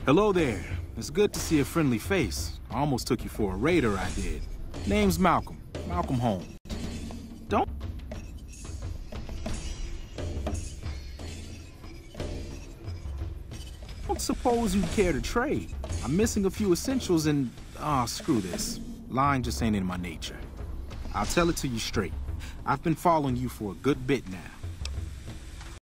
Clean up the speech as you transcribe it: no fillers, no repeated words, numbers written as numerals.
Hello there. It's good to see a friendly face. I almost took you for a raider, I did. Name's Maolcolmb. Maolcolmb. Don't suppose you'd care to trade. I'm missing a few essentials and... screw this. Lying just ain't in my nature. I'll tell it to you straight. I've been following you for a good bit now.